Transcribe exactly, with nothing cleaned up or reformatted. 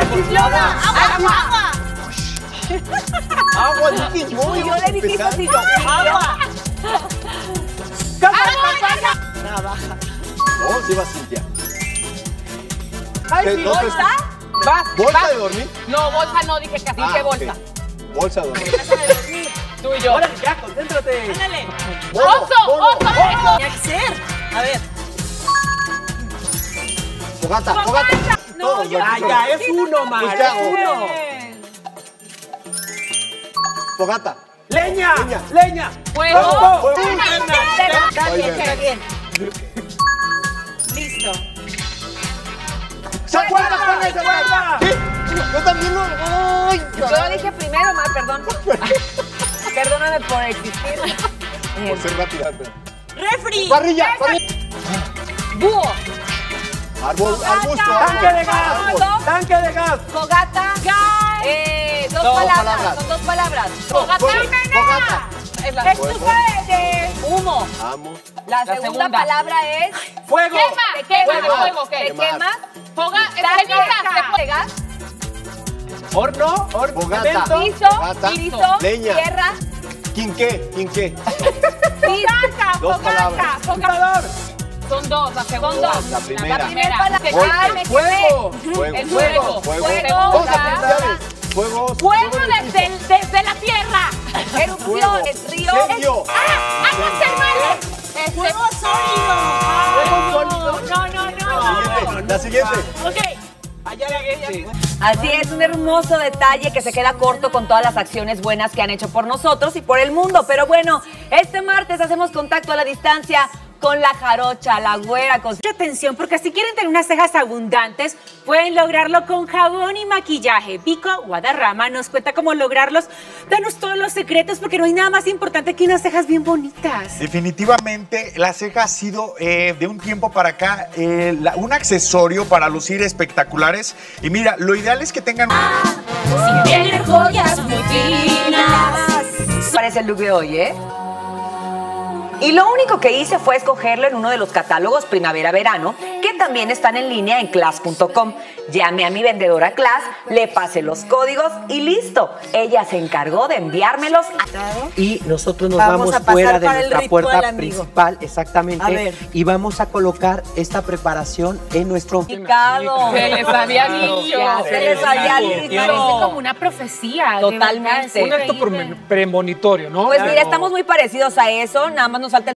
chiflona. Agua, agua. Agua, dije yo. Yo le dije eso, sí, agua. Navaja. No, sí va Cintia. Ay, ¿bolsa? Vas, ¿Bolsa vas. de dormir? No, bolsa no, dije que así, Ah, que bolsa. ok. Bolsa de dormir. Tú y yo. Órale, ya, concéntrate. Ándale. Mono, ¡Oso! mono. ¡Oso! ¡Eso! Tiene que ser. A ver. Fogata, fogata. No, Todos, yo- ¿no? Ay, ya, es uno, Mar. Pues, ¿qué hago? Es uno. Fogata. Leña, Leña. leña. Fuego. Fuego, fuego. Está Ay, bien, bien. está bien. Listo. ¡Se acuerda, Juana, se acuerda! ¿Sí? Yo también lo... ¡Ay! Yo lo dije primero, Mar, perdón. Perdóname por existir. Por ser rápida, pero... Refri. ¡Parrilla! ¡Parrilla! Búho. Árbol, arbusto, Tanque de árbol. gas. árbol. Tanque de gas. Fogata. Eh, dos, Dos palabras. palabras. Son dos palabras. Fuego, Fogata. fogata. Es la Estufa de humo. Amo. La, La segunda, segunda. palabra es Fuego. quema. Te quemas. Fuego. Fuego, ¿qué? Te Quemar. quemas. Foga. Taca. Cenizas. ¿De gas? Horno, horno. Fogata. cemento. Piso. Fogata. Piso. Leña. Tierra. ¿Quinqué? ¿Quinqué? Fogata. Dos Fogata. palabras. Computador. Son dos, la segunda. Son dos, la primera. La primera palabra. Que Golpe. ay, me Fuego. Fuego. El fuego. Fuego. Fuego. Vamos a Gas. apuntarles. Fuego. Fuego desde, el- desde la tierra. Erupción. Es río. Serio. ¡Aguas termales! Este, Fuego sólido. Fuego No, sólido. no, no, no. Siguiente, la siguiente. Ok. Allá llegué. Así es, un hermoso detalle que se queda corto con todas las acciones buenas que han hecho por nosotros y por el mundo. Pero bueno, este martes hacemos contacto a la distancia con la jarocha, la güera. Con... Mucha atención, porque si quieren tener unas cejas abundantes, pueden lograrlo con jabón y maquillaje. Vico Guadarrama nos cuenta cómo lograrlos. Danos todos los secretos, porque no hay nada más importante que unas cejas bien bonitas. Definitivamente la ceja ha sido eh, de un tiempo para acá eh, la- un accesorio para lucir espectaculares. Y mira, lo ideal es que tengan... Si tienen joyas muy finas. Parece el look de hoy, ¿eh? Y lo único que hice fue escogerlo en uno de los catálogos primavera-verano, que también están en línea en class punto com. Llamé a mi vendedora Class, le pasé los códigos y listo. Ella se encargó de enviármelos a... Y nosotros nos Vamos vamos, a pasar fuera de para el nuestra ritual, puerta amigo. principal, exactamente. A ver. Y vamos a colocar esta preparación en nuestro... Picado. Se les había dicho. Ya, Se les había Parece dicho. como una profecía. de Totalmente. verdad, es Un acto increíble. premonitorio, ¿no? Pues mira, estamos muy parecidos a eso, nada más nos falta el